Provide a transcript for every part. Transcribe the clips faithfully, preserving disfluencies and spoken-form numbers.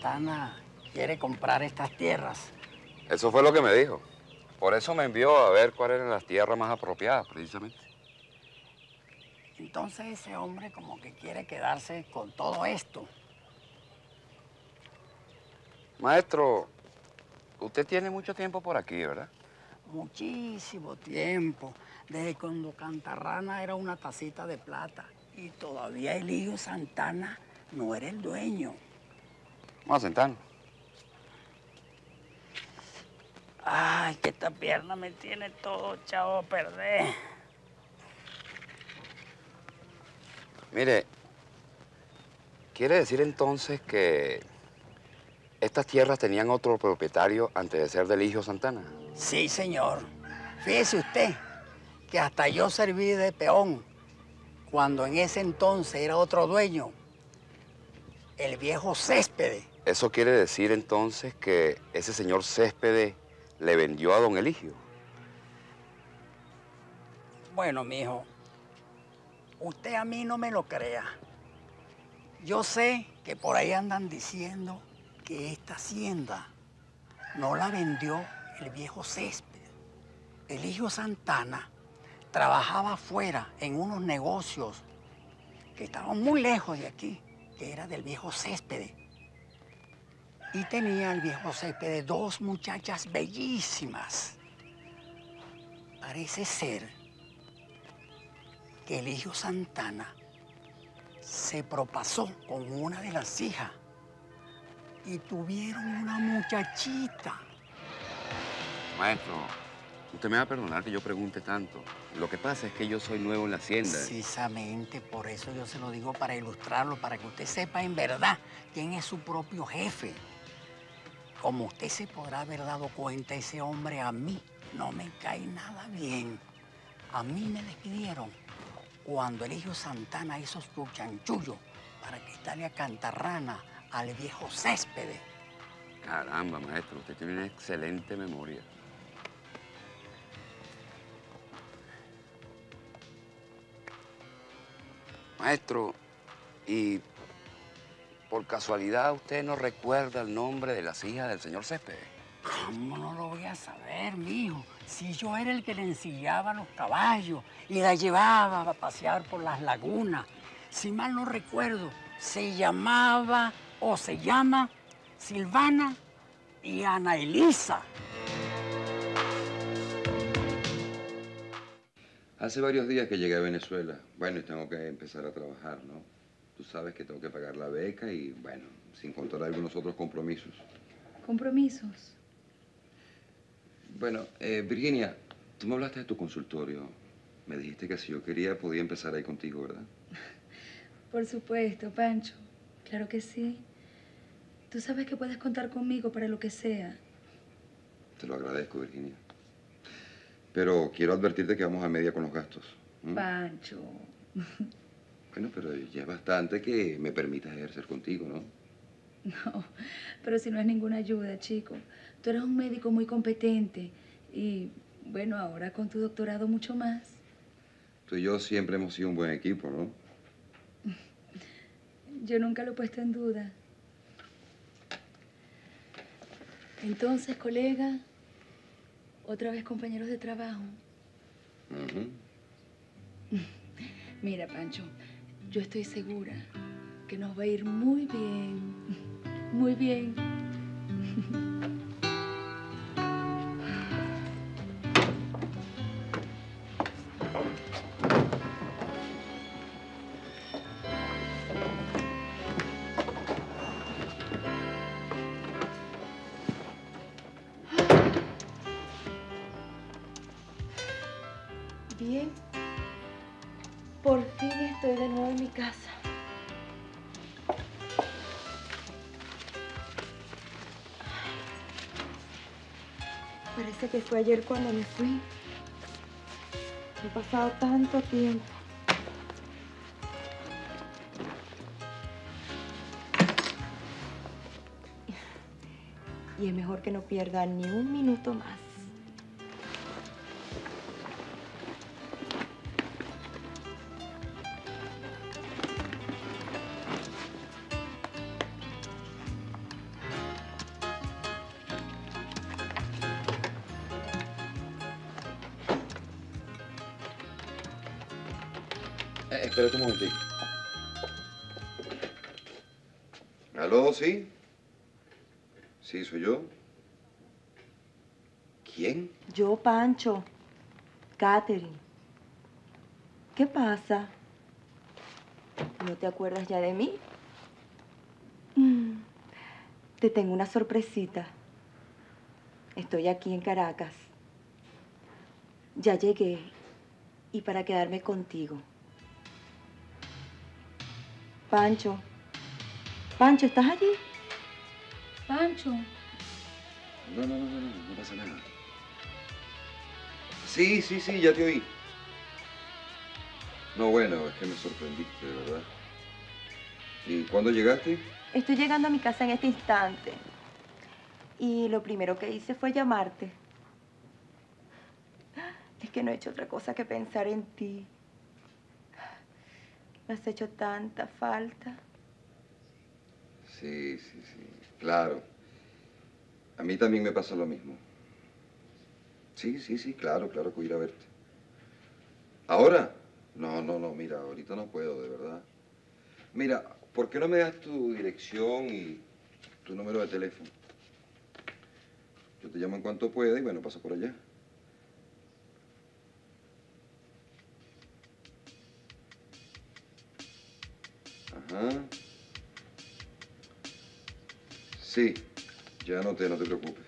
Santana quiere comprar estas tierras. Eso fue lo que me dijo. Por eso me envió a ver cuáles eran las tierras más apropiadas, precisamente. Entonces ese hombre como que quiere quedarse con todo esto. Maestro, usted tiene mucho tiempo por aquí, ¿verdad? Muchísimo tiempo, desde cuando Cantarrana era una tacita de plata y todavía Eligio Santana no era el dueño. Vamos a sentarnos. Ay, que esta pierna me tiene todo echado a perder. Mire, ¿quiere decir entonces que estas tierras tenían otro propietario antes de ser de Eligio Santana? Sí, señor. Fíjese usted que hasta yo serví de peón cuando en ese entonces era otro dueño, el viejo Céspedes. ¿Eso quiere decir entonces que ese señor Céspedes le vendió a don Eligio? Bueno, mijo, usted a mí no me lo crea. Yo sé que por ahí andan diciendo que esta hacienda no la vendió el viejo Céspedes. Eligio Santana trabajaba afuera en unos negocios que estaban muy lejos de aquí, que era del viejo Céspedes. Y tenía el viejo Céspedes dos muchachas bellísimas. Parece ser que Eligio Santana se propasó con una de las hijas y tuvieron una muchachita. Maestro, usted me va a perdonar que yo pregunte tanto. Lo que pasa es que yo soy nuevo en la hacienda. Precisamente por eso yo se lo digo, para ilustrarlo, para que usted sepa en verdad quién es su propio jefe. Como usted se podrá haber dado cuenta, ese hombre a mí no me cae nada bien. A mí me despidieron cuando Eligio Santana hizo su chanchullo para quitarle a Cantarrana al viejo Céspedes. Caramba, maestro, usted tiene una excelente memoria. Maestro, y por casualidad usted no recuerda el nombre de las hijas del señor Céspedes. ¿Cómo no lo voy a saber, mijo? Si yo era el que le ensillaba los caballos y la llevaba a pasear por las lagunas. Si mal no recuerdo, se llamaba o se llama Silvana y Ana Elisa. Hace varios días que llegué a Venezuela. Bueno, y tengo que empezar a trabajar, ¿no? Tú sabes que tengo que pagar la beca y, bueno, sin contar algunos otros compromisos. ¿Compromisos? Bueno, eh, Virginia, tú me hablaste de tu consultorio. Me dijiste que si yo quería podía empezar ahí contigo, ¿verdad? Por supuesto, Pancho. Claro que sí. Tú sabes que puedes contar conmigo para lo que sea. Te lo agradezco, Virginia. Pero quiero advertirte que vamos a media con los gastos. ¿Mm? Pancho. Bueno, pero ya es bastante que me permitas ejercer contigo, ¿no? No, pero si no es ninguna ayuda, chico. Tú eres un médico muy competente y, bueno, ahora con tu doctorado mucho más. Tú y yo siempre hemos sido un buen equipo, ¿no? Yo nunca lo he puesto en duda. Entonces, colega, otra vez compañeros de trabajo. Uh-huh. Mira, Pancho, yo estoy segura que nos va a ir muy bien, muy bien. Bien, por fin estoy de nuevo en mi casa. Parece que fue ayer cuando me fui. Ha pasado tanto tiempo. Y es mejor que no pierda ni un minuto más. Eh, espérate un momentito. ¿Aló, sí? Sí, soy yo. ¿Quién? Yo, Pancho. Catherine. ¿Qué pasa? ¿No te acuerdas ya de mí? Mm, Te tengo una sorpresita. Estoy aquí en Caracas. Ya llegué. Y para quedarme contigo. Pancho. Pancho, ¿estás allí? Pancho. No, no, no, no, no, no pasa nada. Sí, sí, sí, ya te oí. No, bueno, es que me sorprendiste, de verdad. ¿Y cuándo llegaste? Estoy llegando a mi casa en este instante. Y lo primero que hice fue llamarte. Es que no he hecho otra cosa que pensar en ti. Me has hecho tanta falta. Sí, sí, sí, claro. A mí también me pasa lo mismo. Sí, sí, sí, claro, claro que voy a ir a verte. ¿Ahora? No, no, no, mira, ahorita no puedo, de verdad. Mira, ¿por qué no me das tu dirección y tu número de teléfono? Yo te llamo en cuanto pueda y bueno, paso por allá. Ajá. Sí, ya anoté, no te preocupes.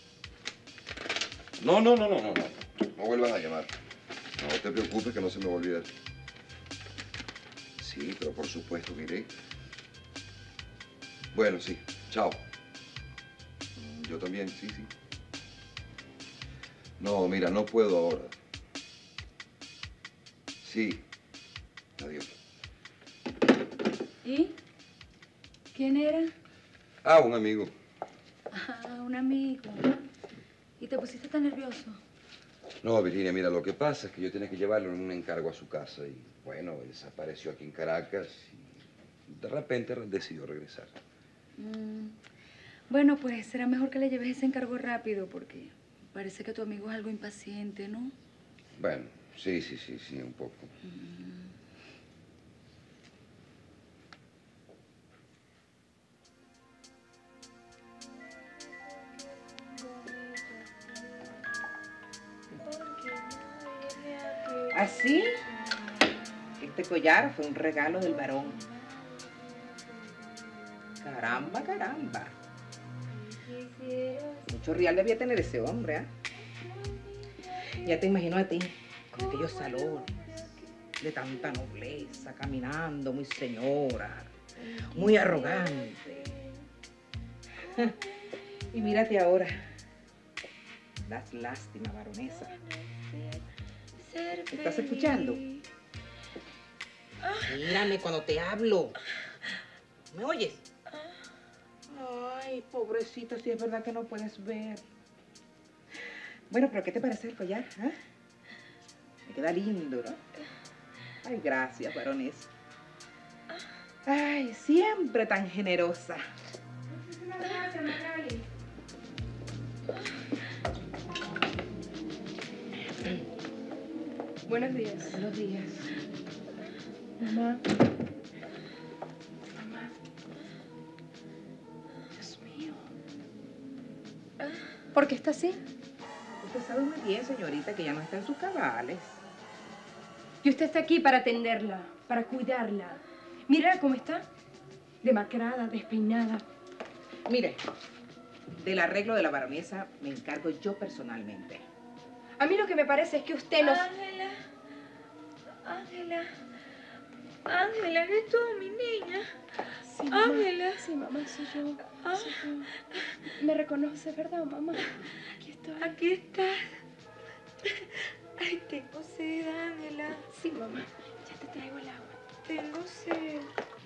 No, no, no, no, no, no. No vuelvas a llamar. No te preocupes que no se me va a olvidar. Sí, pero por supuesto que iré. Bueno, sí. Chao. Yo también, sí, sí. No, mira, no puedo ahora. Sí. Adiós. ¿Y? ¿Quién era? Ah, un amigo. Ah, un amigo. ¿Y te pusiste tan nervioso? No, Virginia, mira, lo que pasa es que yo tenía que llevarle un encargo a su casa y, bueno, él desapareció aquí en Caracas y de repente re- decidió regresar. Mm, Bueno, pues será mejor que le lleves ese encargo rápido porque parece que tu amigo es algo impaciente, ¿no? Bueno, sí, sí, sí, sí, un poco. ¿Así? Este collar fue un regalo del varón. Caramba, caramba. Mucho real debía tener ese hombre, ¿ah? Ya te imagino a ti, con aquellos salones, de tanta nobleza, caminando, muy señora, muy arrogante. Y mírate ahora. Das lástima, baronesa. ¿Me estás escuchando? Mírame cuando te hablo. ¿Me oyes? Ay, pobrecita, si es verdad que no puedes ver. Bueno, pero ¿qué te parece el collar? ¿Ah? Me queda lindo, ¿no? Ay, gracias, baronesa. Ay, siempre tan generosa. Buenos días. Buenos días. Mamá. Dios mío. ¿Por qué está así? Usted sabe muy bien, señorita, que ya no está en sus cabales. Y usted está aquí para atenderla, para cuidarla. Mira cómo está. Demacrada, despeinada. Mire, del arreglo de la baronesa me encargo yo personalmente. A mí lo que me parece es que usted nos... Ángela. Ángela. Ángela, ¿eres tú, mi niña? Sí, mamá. Ángela. Sí, mamá, soy yo. Ah. Soy yo. Me reconoce, ¿verdad, mamá? Aquí estoy. Aquí estás. Ay, tengo sed, Ángela. Sí, mamá. Ya te traigo el agua. Tengo sed.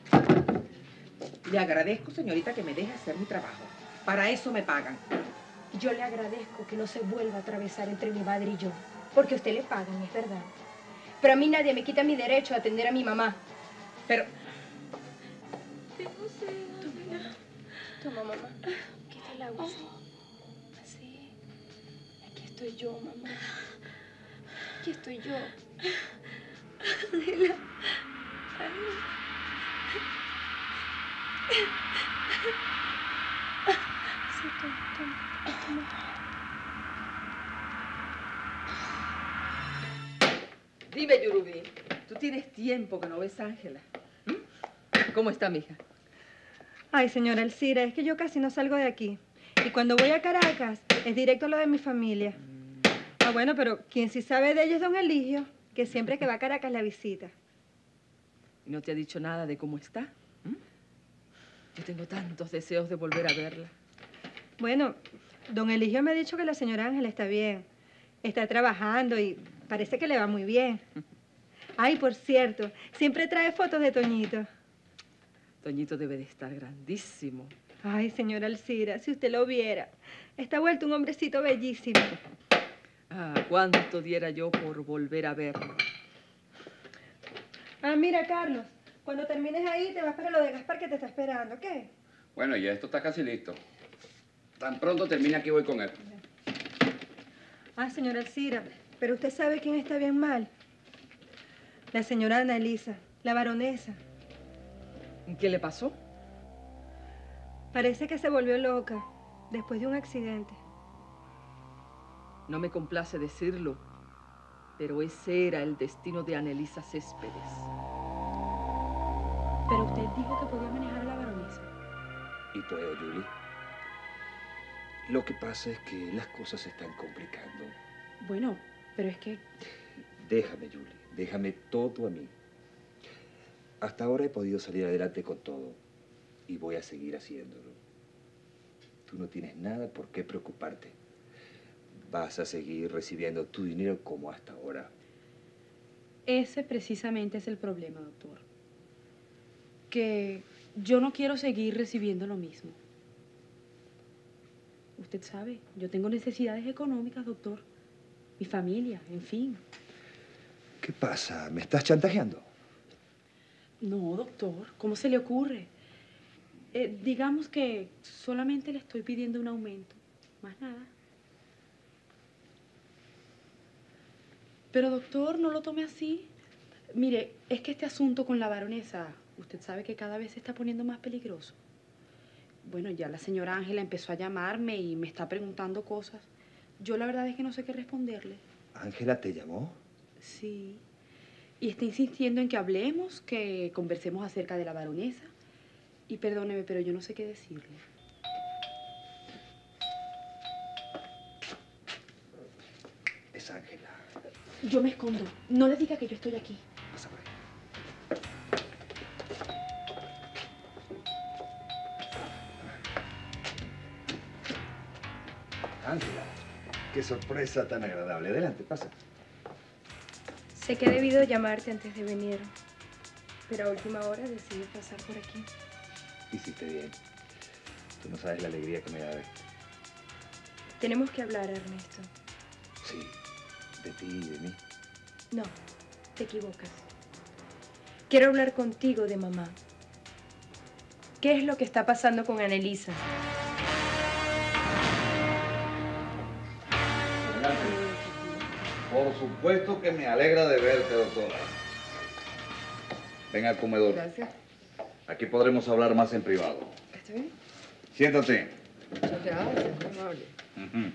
Le agradezco, señorita, que me deje hacer mi trabajo. Para eso me pagan. Yo le agradezco que no se vuelva a atravesar entre mi madre y yo. Porque a usted le pagan, es verdad. Pero a mí nadie me quita mi derecho a atender a mi mamá. Pero, Tengo sed, Ángela. Toma, mamá. Aquí está el agua, sí. Así. Aquí estoy yo, mamá. Aquí estoy yo. Ángela, Sí, toma, toma, toma. Dime, Yurubí, tú tienes tiempo que no ves a Ángela. ¿Mm? ¿Cómo está, mija? Ay, señora Elcira, es que yo casi no salgo de aquí. Y cuando voy a Caracas, es directo a lo de mi familia. Ah, bueno, pero quien sí sabe de ella es don Eligio, que siempre que va a Caracas la visita. ¿Y no te ha dicho nada de cómo está? ¿Mm? Yo tengo tantos deseos de volver a verla. Bueno, don Eligio me ha dicho que la señora Ángela está bien. Está trabajando y parece que le va muy bien. Ay, por cierto, siempre trae fotos de Toñito. Toñito debe de estar grandísimo. Ay, señora Elcira, si usted lo viera. Está vuelto un hombrecito bellísimo. Ah, cuánto diera yo por volver a verlo. Ah, mira, Carlos, cuando termines ahí te vas para lo de Gaspar que te está esperando, ¿qué? Bueno, ya esto está casi listo. Tan pronto termine aquí voy con él. Ah, señora Elcira, pero usted sabe quién está bien mal. La señora Ana Elisa, la baronesa. ¿Qué le pasó? Parece que se volvió loca después de un accidente. No me complace decirlo, pero ese era el destino de Anelisa Céspedes. Pero usted dijo que podía manejar a la baronesa. Y puedo, Julie. Lo que pasa es que las cosas se están complicando. Bueno, pero es que... Déjame, Julie. Déjame todo a mí. Hasta ahora he podido salir adelante con todo. Y voy a seguir haciéndolo. Tú no tienes nada por qué preocuparte. Vas a seguir recibiendo tu dinero como hasta ahora. Ese precisamente es el problema, doctor. Que yo no quiero seguir recibiendo lo mismo. Usted sabe, yo tengo necesidades económicas, doctor. Mi familia, en fin. ¿Qué pasa? ¿Me estás chantajeando? No, doctor, ¿cómo se le ocurre? Eh, digamos que solamente le estoy pidiendo un aumento, más nada. Pero, doctor, no lo tome así. Mire, es que este asunto con la baronesa, usted sabe que cada vez se está poniendo más peligroso. Bueno, ya la señora Ángela empezó a llamarme y me está preguntando cosas. Yo la verdad es que no sé qué responderle. ¿Ángela te llamó? Sí. Y está insistiendo en que hablemos, que conversemos acerca de la baronesa. Y perdóneme, pero yo no sé qué decirle. Es Ángela. Yo me escondo. No le diga que yo estoy aquí. Pasa por ahí. Ángela, qué sorpresa tan agradable. Adelante, pasa. Sé que he debido llamarte antes de venir, pero a última hora decidí pasar por aquí. Hiciste bien. Tú no sabes la alegría que me da verte. Tenemos que hablar, Ernesto. Sí, de ti y de mí. No, te equivocas. Quiero hablar contigo de mamá. ¿Qué es lo que está pasando con Anelisa? Por supuesto que me alegra de verte, doctora. Ven al comedor. Gracias. Aquí podremos hablar más en privado. ¿Está bien? Siéntate. Muchas gracias, muy amable. Ujú.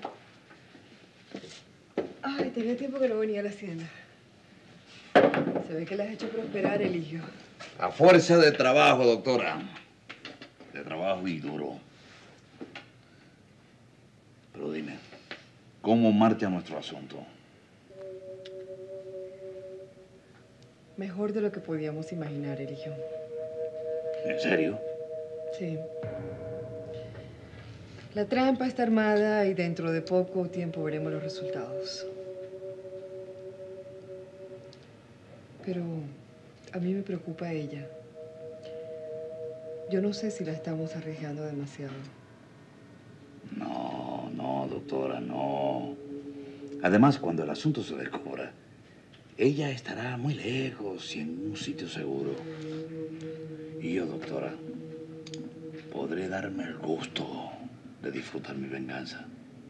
Ay, tenía tiempo que no venía a la hacienda. Se ve que la has hecho prosperar, Eligio. A fuerza de trabajo, doctora. De trabajo y duro. Pero dime, ¿cómo marcha nuestro asunto? Mejor de lo que podíamos imaginar, Eligio. ¿En serio? Sí. La trampa está armada y dentro de poco tiempo veremos los resultados. Pero a mí me preocupa ella. Yo no sé si la estamos arriesgando demasiado. No, no, doctora, no. Además, cuando el asunto se descubra, ella estará muy lejos y en un sitio seguro. Y yo, doctora, podré darme el gusto de disfrutar mi venganza.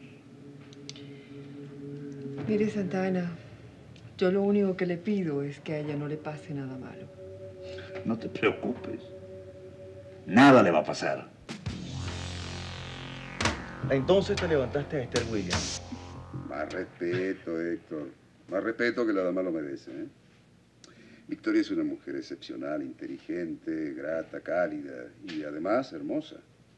Mire, Santana, yo lo único que le pido es que a ella no le pase nada malo. No te preocupes. Nada le va a pasar. Entonces te levantaste a Esther Williams. Más respeto, Héctor. Más respeto que la dama lo merece, ¿eh? Victoria es una mujer excepcional, inteligente, grata, cálida y además hermosa.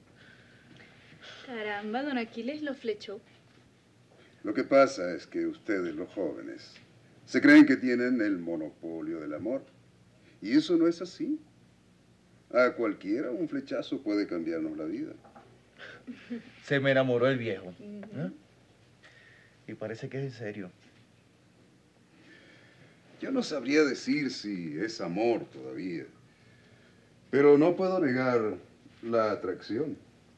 Caramba, don Aquiles lo flechó. Lo que pasa es que ustedes, los jóvenes, se creen que tienen el monopolio del amor. Y eso no es así. A cualquiera un flechazo puede cambiarnos la vida. Se me enamoró el viejo. ¿Eh? Y parece que es en serio. Yo no sabría decir si es amor todavía, pero no puedo negar la atracción.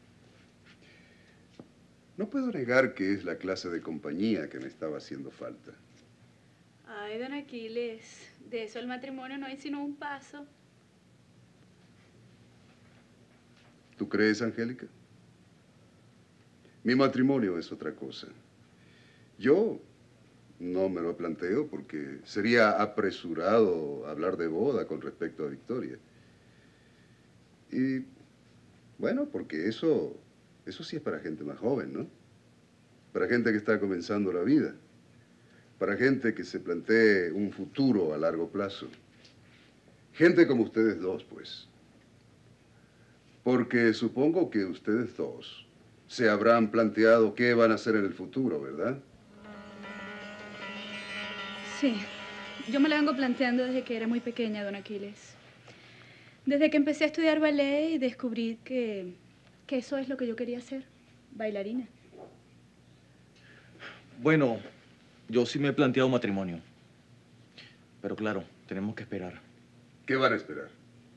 No puedo negar que es la clase de compañía que me estaba haciendo falta. Ay, don Aquiles, de eso el matrimonio no hay sino un paso. ¿Tú crees, Angélica? Mi matrimonio es otra cosa. Yo no me lo planteo porque sería apresurado hablar de boda con respecto a Victoria. Y, bueno, porque eso, eso sí es para gente más joven, ¿no? Para gente que está comenzando la vida. Para gente que se plantee un futuro a largo plazo. Gente como ustedes dos, pues. Porque supongo que ustedes dos se habrán planteado qué van a hacer en el futuro, ¿verdad? Sí, yo me la vengo planteando desde que era muy pequeña, don Aquiles. Desde que empecé a estudiar ballet y descubrí que, que eso es lo que yo quería hacer, bailarina. Bueno, yo sí me he planteado matrimonio. Pero claro, tenemos que esperar. ¿Qué van a esperar?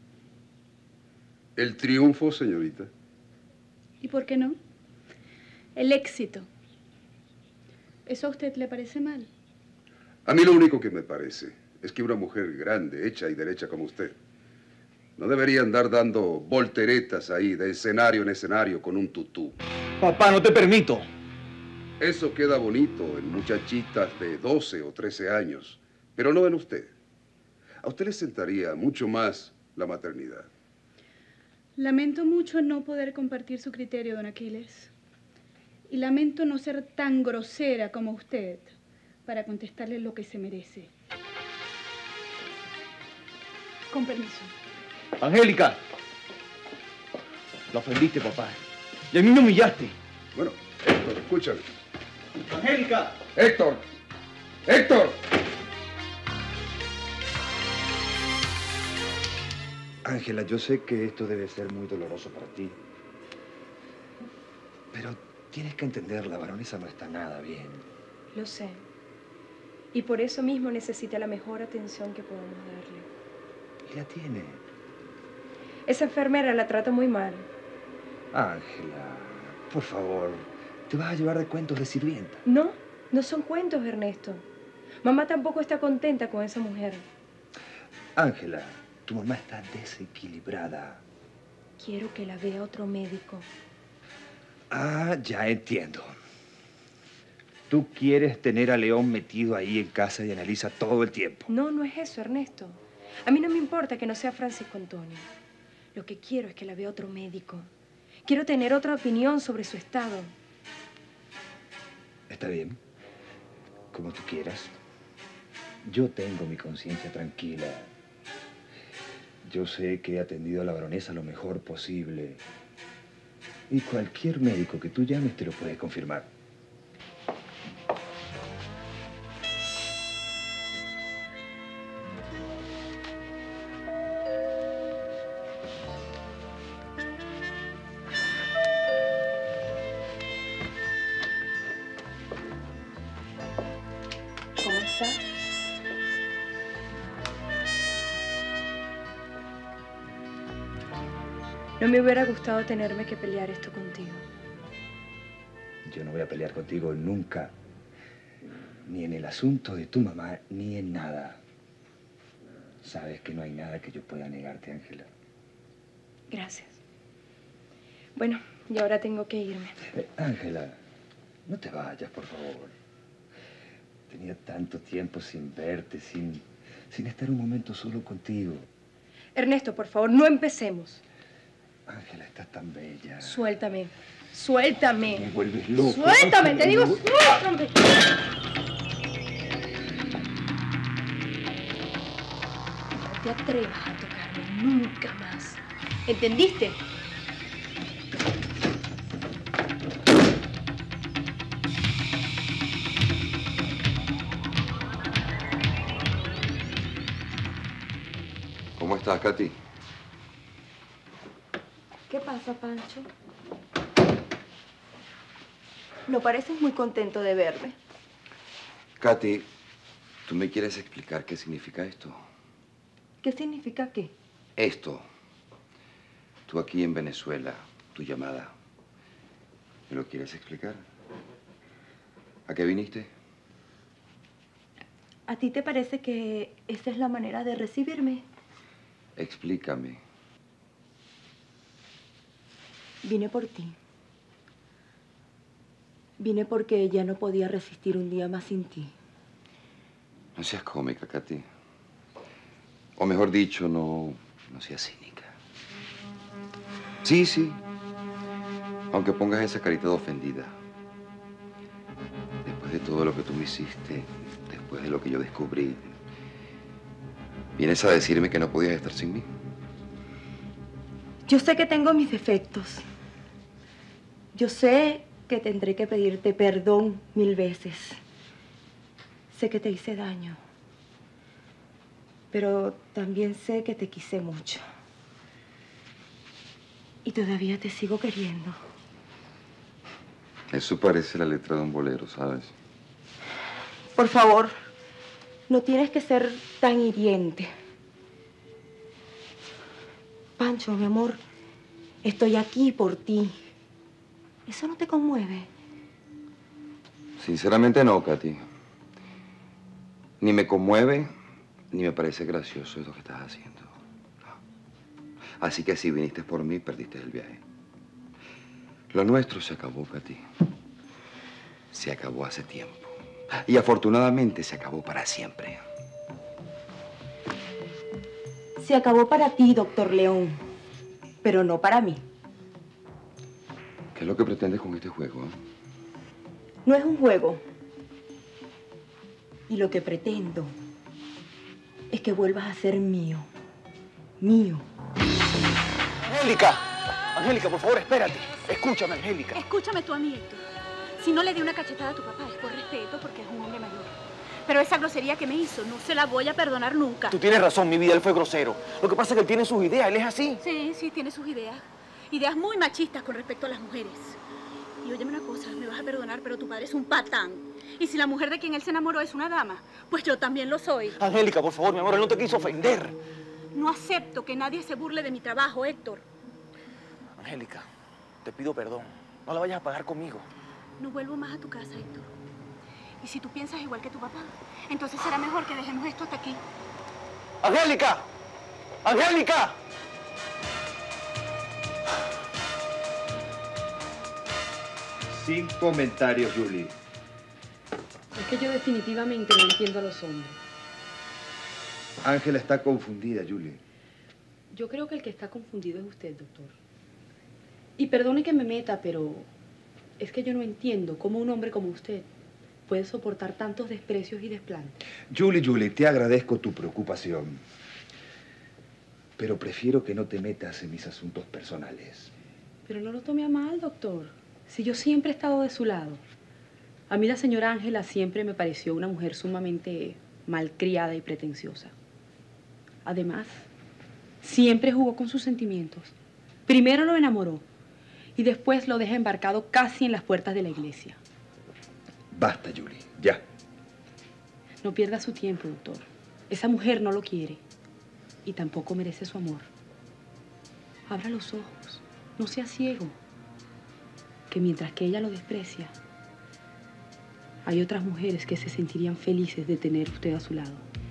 ¿El triunfo, señorita? ¿Y por qué no? El éxito. ¿Eso a usted le parece mal? A mí lo único que me parece es que una mujer grande, hecha y derecha como usted, no debería andar dando volteretas ahí de escenario en escenario con un tutú. Papá, no te permito. Eso queda bonito en muchachitas de doce o trece años, pero no en usted. A usted le sentaría mucho más la maternidad. Lamento mucho no poder compartir su criterio, don Aquiles. Y lamento no ser tan grosera como usted para contestarle lo que se merece. Con permiso. Angélica. La ofendiste, papá. Y a mí me humillaste. Bueno, Héctor, escúchame. Angélica. Héctor. Héctor. Ángela, yo sé que esto debe ser muy doloroso para ti. Pero tienes que entender, la baronesa no está nada bien. Lo sé. Y por eso mismo necesita la mejor atención que podamos darle. Y la tiene. Esa enfermera la trata muy mal. Ángela, por favor, te vas a llevar de cuentos de sirvienta. No, no son cuentos, Ernesto. Mamá tampoco está contenta con esa mujer. Ángela, tu mamá está desequilibrada. Quiero que la vea otro médico. Ah, ya entiendo. Tú quieres tener a León metido ahí en casa de Annalisa todo el tiempo. No, no es eso, Ernesto. A mí no me importa que no sea Francisco Antonio. Lo que quiero es que la vea otro médico. Quiero tener otra opinión sobre su estado. Está bien. Como tú quieras. Yo tengo mi conciencia tranquila. Yo sé que he atendido a la baronesa lo mejor posible. Y cualquier médico que tú llames te lo puede confirmar. ¿Cómo está? No me hubiera gustado tenerme que pelear esto contigo. Yo no voy a pelear contigo nunca. Ni en el asunto de tu mamá, ni en nada. Sabes que no hay nada que yo pueda negarte, Ángela. Gracias. Bueno, y ahora tengo que irme. Eh, Ángela, no te vayas, por favor. Tenía tanto tiempo sin verte, sin, sin estar un momento solo contigo. Ernesto, por favor, no empecemos. Ángela, estás tan bella. Suéltame. Suéltame. Me vuelves loco. Suéltame, te digo, suéltame. No te atrevas a tocarme nunca más. ¿Entendiste? ¿Cómo estás, Katy? ¿Qué pasa, Pancho? No pareces muy contento de verme. Katy, ¿tú me quieres explicar qué significa esto? ¿Qué significa qué? Esto. Tú aquí en Venezuela, tu llamada. ¿Me lo quieres explicar? ¿A qué viniste? ¿A ti te parece que esa es la manera de recibirme? Explícame. Vine por ti. Vine porque ya no podía resistir un día más sin ti. No seas cómica, Katy. O mejor dicho, no, no seas cínica. Sí, sí. Aunque pongas esa carita de ofendida. Después de todo lo que tú me hiciste, después de lo que yo descubrí, ¿vienes a decirme que no podías estar sin mí? Yo sé que tengo mis defectos. Yo sé que tendré que pedirte perdón mil veces. Sé que te hice daño. Pero también sé que te quise mucho. Y todavía te sigo queriendo. Eso parece la letra de un bolero, ¿sabes? Por favor, no tienes que ser tan hiriente. Pancho, mi amor, estoy aquí por ti. ¿Eso no te conmueve? Sinceramente no, Katy. Ni me conmueve, ni me parece gracioso lo que estás haciendo. No. Así que si viniste por mí, perdiste el viaje. Lo nuestro se acabó, Katy. Se acabó hace tiempo. Y afortunadamente se acabó para siempre. Se acabó para ti, doctor León, pero no para mí. ¿Qué es lo que pretendes con este juego? ¿Eh? No es un juego. Y lo que pretendo es que vuelvas a ser mío. Mío. Angélica, Angélica, por favor, espérate. Escúchame, Angélica. Escúchame tú a mí, Héctor. Si no le di una cachetada a tu papá es por respeto, porque es un hombre mayor. Pero esa grosería que me hizo no se la voy a perdonar nunca. Tú tienes razón, mi vida, él fue grosero. Lo que pasa es que él tiene sus ideas, él es así. Sí, sí, tiene sus ideas. Ideas muy machistas con respecto a las mujeres. Y óyeme una cosa, me vas a perdonar, pero tu padre es un patán. Y si la mujer de quien él se enamoró es una dama, pues yo también lo soy. Angélica, por favor, mi amor, él no te quiso ofender. No acepto que nadie se burle de mi trabajo, Héctor. Angélica, te pido perdón. No la vayas a pagar conmigo. No vuelvo más a tu casa, Héctor. Y si tú piensas igual que tu papá, entonces será mejor que dejemos esto hasta aquí. ¡Angélica! ¡Angélica! Sin comentarios, Julie. Es que yo definitivamente no entiendo a los hombres. Ángela está confundida, Julie. Yo creo que el que está confundido es usted, doctor. Y perdone que me meta, pero es que yo no entiendo cómo un hombre como usted puede soportar tantos desprecios y desplantes. Julie, Julie, te agradezco tu preocupación. Pero prefiero que no te metas en mis asuntos personales. Pero no lo tome a mal, doctor. Si yo siempre he estado de su lado. A mí la señora Ángela siempre me pareció una mujer sumamente malcriada y pretenciosa. Además, siempre jugó con sus sentimientos. Primero lo enamoró y después lo deja embarcado casi en las puertas de la iglesia. Basta, Julie, ya. No pierda su tiempo, doctor. Esa mujer no lo quiere y tampoco merece su amor. Abra los ojos, no sea ciego. Que mientras que ella lo desprecia, hay otras mujeres que se sentirían felices de tener usted a su lado.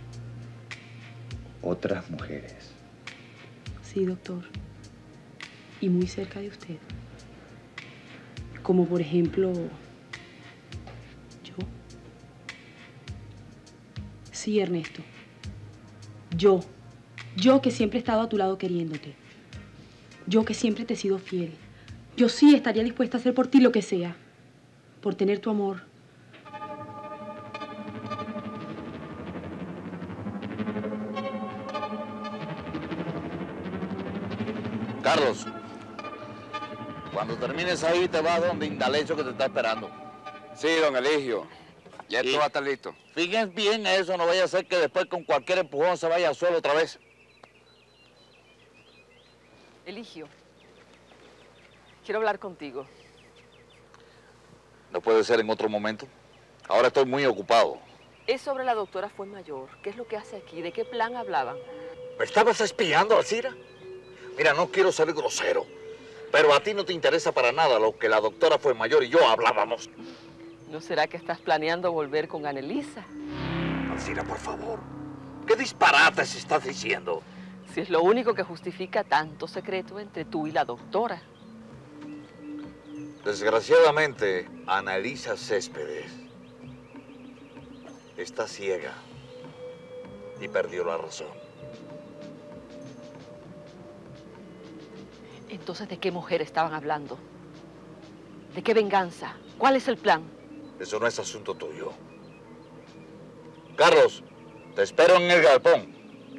Otras mujeres. Sí, doctor. Y muy cerca de usted. Como por ejemplo, yo. Sí, Ernesto. Yo. Yo que siempre he estado a tu lado queriéndote. Yo que siempre te he sido fiel. Yo sí estaría dispuesta a hacer por ti lo que sea. Por tener tu amor. Carlos, cuando termines ahí te vas donde Indalecio que te está esperando. Sí, don Eligio. Ya esto va a estar listo. Fíjense bien eso, no vaya a ser que después con cualquier empujón se vaya solo otra vez. Eligio, quiero hablar contigo. ¿No puede ser en otro momento? Ahora estoy muy ocupado. Es sobre la doctora Fuenmayor. ¿Qué es lo que hace aquí? ¿De qué plan hablaban? ¿Me estabas espiando, Alcira? Mira, no quiero ser grosero, pero a ti no te interesa para nada lo que la doctora Fuenmayor y yo hablábamos. ¿No será que estás planeando volver con Anelisa? Alcira, por favor, ¿qué disparates estás diciendo? Si es lo único que justifica tanto secreto entre tú y la doctora. Desgraciadamente, Anelisa Céspedes está ciega y perdió la razón. Entonces, ¿de qué mujer estaban hablando? ¿De qué venganza? ¿Cuál es el plan? Eso no es asunto tuyo. Carlos, te espero en el galpón.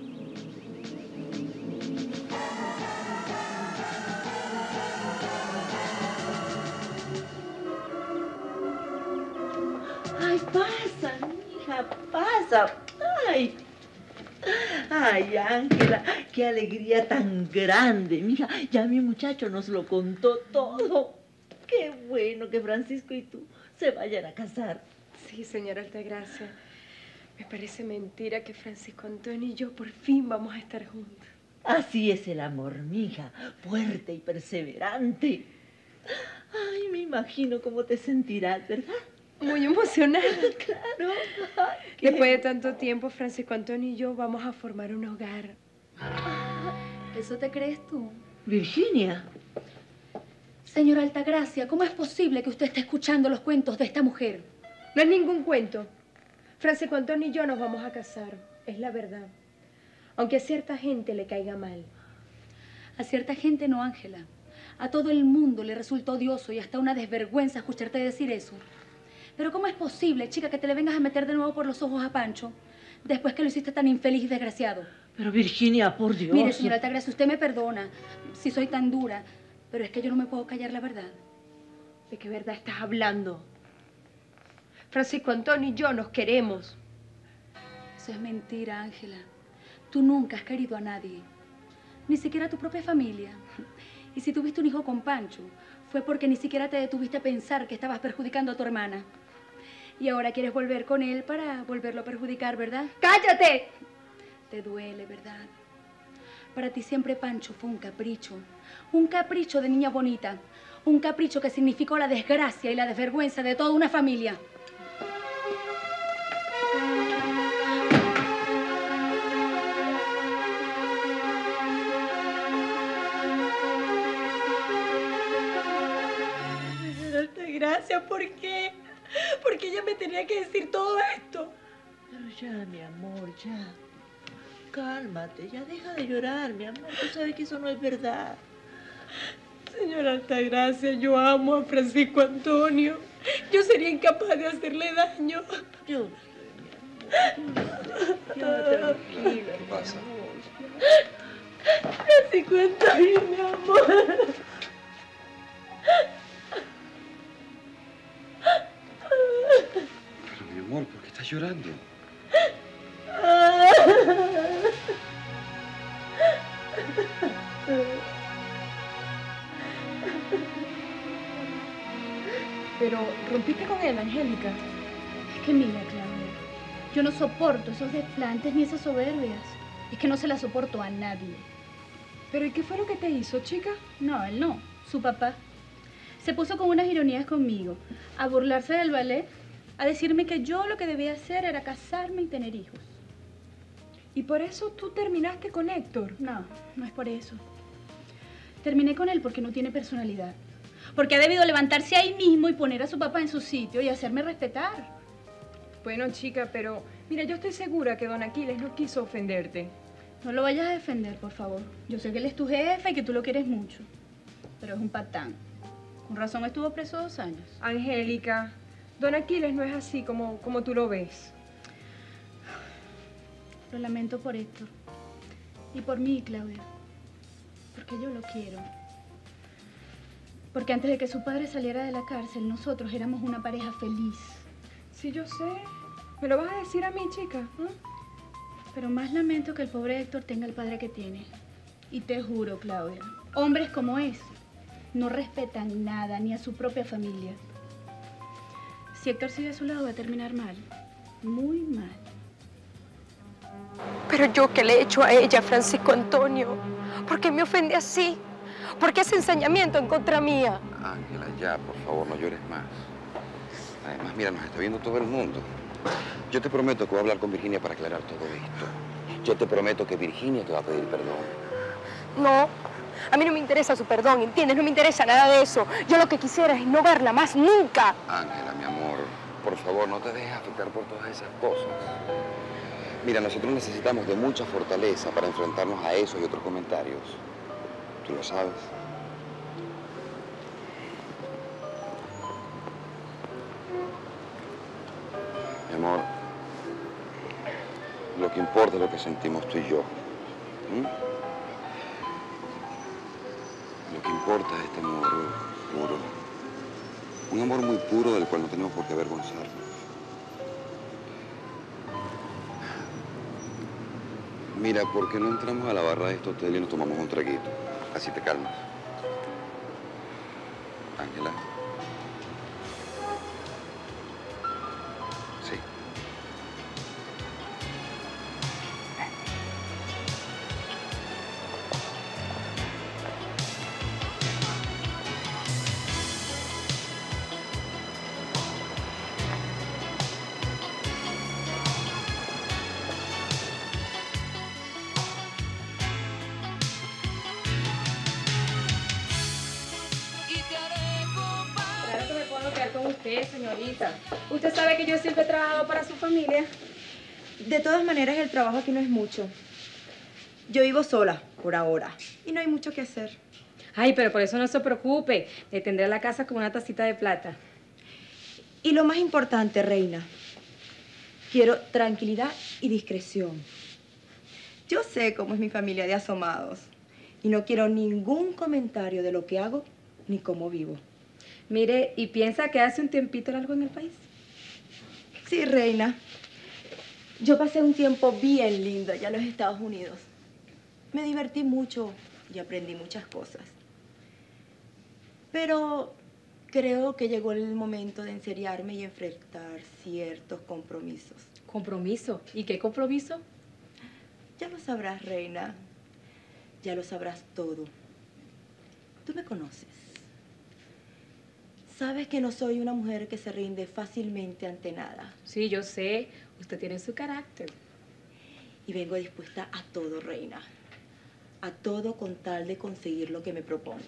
Ay, pasa, mija, pasa. Ay, ay, Ángela, qué alegría tan grande, mija. Ya mi muchacho nos lo contó todo. Qué bueno que Francisco y tú se vayan a casar. Sí, señora Altagracia. Me parece mentira que Francisco Antonio y yo por fin vamos a estar juntos. Así es el amor, mija, fuerte y perseverante. Ay, me imagino cómo te sentirás, ¿verdad? Muy emocionada. Claro. Ay, Después de tanto tiempo, Francisco Antonio y yo vamos a formar un hogar. ¿Eso te crees tú? Virginia. Señora Altagracia, ¿cómo es posible que usted esté escuchando los cuentos de esta mujer? No es ningún cuento. Francisco Antonio y yo nos vamos a casar. Es la verdad. Aunque a cierta gente le caiga mal. A cierta gente no, Ángela. A todo el mundo le resulta odioso y hasta una desvergüenza escucharte decir eso. Pero ¿cómo es posible, chica, que te le vengas a meter de nuevo por los ojos a Pancho después que lo hiciste tan infeliz y desgraciado? Pero Virginia, por Dios. Mire, señora Altagracia, usted me perdona si soy tan dura, pero es que yo no me puedo callar la verdad. ¿De qué verdad estás hablando? Francisco Antonio y yo nos queremos. Eso es mentira, Ángela. Tú nunca has querido a nadie, ni siquiera a tu propia familia. Y si tuviste un hijo con Pancho, fue porque ni siquiera te detuviste a pensar que estabas perjudicando a tu hermana. Y ahora quieres volver con él para volverlo a perjudicar, ¿verdad? ¡Cállate! Te duele, ¿verdad? Para ti siempre Pancho fue un capricho. Un capricho de niña bonita. Un capricho que significó la desgracia y la desvergüenza de toda una familia. Gracias, ¿por qué? Porque ella me tenía que decir todo esto. Pero ya, mi amor, ya. Cálmate, ya deja de llorar, mi amor. Tú sabes que eso no es verdad. Señora Altagracia, yo amo a Francisco Antonio. Yo sería incapaz de hacerle daño. Yo sé, mi amor. Ya, tranquila. ¿Qué pasa? Francisco Antonio, mi amor. Pero mi amor, ¿por qué estás llorando? Pero rompiste con él, Angélica. Es que mira, Claudia, yo no soporto esos desplantes ni esas soberbias. Es que no se las soporto a nadie. ¿Pero y qué fue lo que te hizo, chica? No, él no, su papá. Se puso con unas ironías conmigo, a burlarse del ballet, a decirme que yo lo que debía hacer era casarme y tener hijos. ¿Y por eso tú terminaste con Héctor? No, no es por eso. Terminé con él porque no tiene personalidad. Porque ha debido levantarse ahí mismo y poner a su papá en su sitio y hacerme respetar. Bueno, chica, pero mira, yo estoy segura que don Aquiles no quiso ofenderte. No lo vayas a defender, por favor. Yo sé que él es tu jefe y que tú lo quieres mucho. Pero es un patán. Con razón estuvo preso dos años. Angélica, don Aquiles no es así como, como tú lo ves. Lo lamento por Héctor. Y por mí, Claudia. Porque yo lo quiero. Porque antes de que su padre saliera de la cárcel, nosotros éramos una pareja feliz. Sí, yo sé. ¿Me lo vas a decir a mí, chica? ¿Mm? Pero más lamento que el pobre Héctor tenga el padre que tiene. Y te juro, Claudia, hombres como ese no respetan nada, ni a su propia familia. Si Héctor sigue a su lado, va a terminar mal. Muy mal. Pero yo, ¿qué le he hecho a ella, Francisco Antonio? ¿Por qué me ofende así? ¿Por qué ese ensañamiento en contra mía? Ángela, ya, por favor, no llores más. Además, mira, nos está viendo todo el mundo. Yo te prometo que voy a hablar con Virginia para aclarar todo esto. Yo te prometo que Virginia te va a pedir perdón. No, a mí no me interesa su perdón, ¿entiendes? No me interesa nada de eso. Yo lo que quisiera es no verla más nunca. Ángela, mi amor, por favor, no te dejes afectar por todas esas cosas. Mira, nosotros necesitamos de mucha fortaleza para enfrentarnos a esos y otros comentarios. Tú lo sabes. Mi amor, lo que importa es lo que sentimos tú y yo. ¿Mm? Lo que importa es este amor puro. Un amor muy puro del cual no tenemos por qué avergonzarnos. Mira, ¿por qué no entramos a la barra de este hotel y nos tomamos un traguito? Así te calmas. Ángela. Sí. Claro que me puedo quedar con usted, señorita. Usted sabe que yo siempre he trabajado para su familia. De todas maneras, el trabajo aquí no es mucho. Yo vivo sola, por ahora, y no hay mucho que hacer. Ay, pero por eso no se preocupe. Le tendré la casa con una tacita de plata. Y lo más importante, reina, quiero tranquilidad y discreción. Yo sé cómo es mi familia de asomados y no quiero ningún comentario de lo que hago ni cómo vivo. Mire, ¿y piensa que hace un tiempito algo en el país? Sí, reina. Yo pasé un tiempo bien lindo allá en los Estados Unidos. Me divertí mucho y aprendí muchas cosas. Pero creo que llegó el momento de enseriarme y enfrentar ciertos compromisos. ¿Compromiso? ¿Y qué compromiso? Ya lo sabrás, reina. Ya lo sabrás todo. Tú me conoces. Sabes que no soy una mujer que se rinde fácilmente ante nada. Sí, yo sé. Usted tiene su carácter. Y vengo dispuesta a todo, reina. A todo con tal de conseguir lo que me propongo.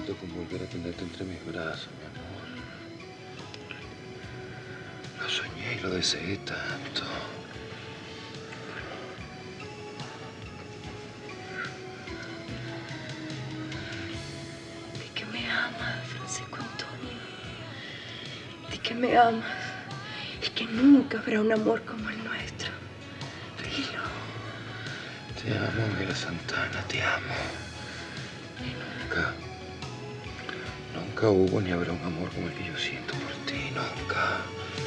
sueñito con volver a tenerte entre mis brazos, mi amor. Lo soñé y lo deseé tanto. De que me amas, Francisco Antonio. De que me amas. Y que nunca habrá un amor como el nuestro. Dilo. Te amo, Ángela Santana, te amo. Y nunca, nunca hubo ni habrá un amor como el que yo siento por ti, nunca.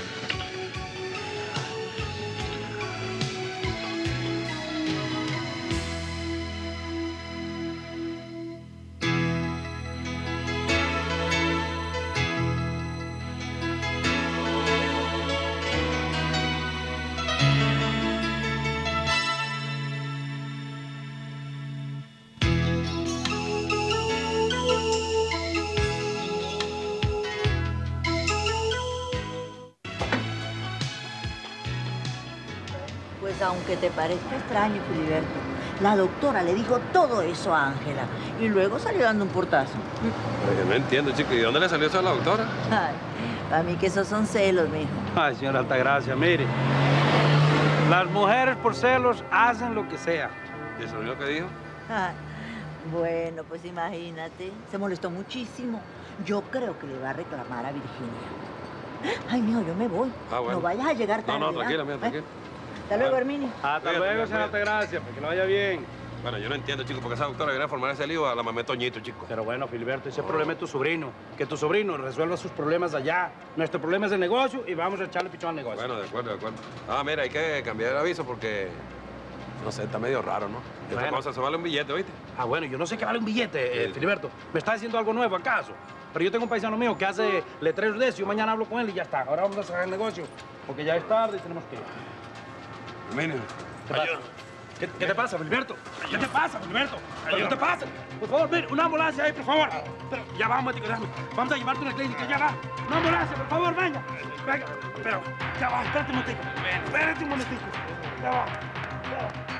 Aunque te parezca extraño, Filiberto, la doctora le dijo todo eso a Ángela y luego salió dando un portazo. Oye, no entiendo, chico. ¿Y de dónde le salió eso a la doctora? Ay, para mí que esos son celos, mijo. Ay, señora Altagracia, mire. Las mujeres por celos hacen lo que sea. ¿Y eso es lo que dijo? Ay, bueno, pues imagínate. Se molestó muchísimo. Yo creo que le va a reclamar a Virginia. Ay, mijo, yo me voy. Ah, bueno. No vayas a llegar tarde. No, no, tranquila, ¿eh? mira, tranquila. Hasta luego, Herminio. Hasta luego, señora Altagracia, para que lo vaya bien. Bueno, yo no entiendo, chico, porque esa doctora viene a formar ese lío a la mamá Toñito, chico. Pero bueno, Filiberto, ese problema es tu sobrino. Que tu sobrino resuelva sus problemas allá. Nuestro problema es el negocio y vamos a echarle pichón al negocio. Bueno, de acuerdo, de acuerdo. Ah, mira, hay que cambiar el aviso porque, no sé, está medio raro, ¿no? Y otra Bueno. cosa, se vale un billete, ¿viste? Ah, bueno, yo no sé qué vale un billete, eh, Filiberto. ¿Me está diciendo algo nuevo, acaso? Pero yo tengo un paisano mío que hace letreros de eso. Yo mañana hablo con él y ya está. Ahora vamos a cerrar el negocio porque ya es tarde y tenemos que ir. Herminio, ¿Qué pasa? ¿Qué, qué te pasa, Filiberto? ¿Qué te pasa, Filiberto? ¿Qué te pasa? Por favor, ven, una ambulancia ahí, por favor. Pero ya vamos, médico, déjame. Vamos a llevarte a una clínica, ya va. Una ambulancia, por favor, venga. Venga, pero ya va, espérate un momentico. Espérate un momentico. Ya va. Ya va.